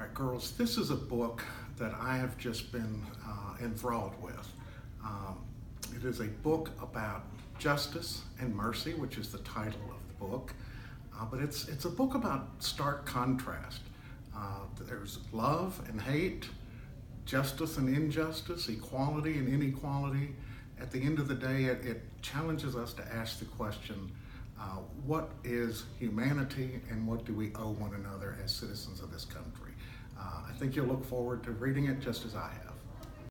right, girls, this is a book that I have just been enthralled with. It is a book about justice and mercy, which is the title of the book, but it's a book about stark contrast. There's love and hate, justice and injustice, equality and inequality. At the end of the day, it challenges us to ask the question, what is humanity and what do we owe one another as citizens of this country? I think you'll look forward to reading it just as I have.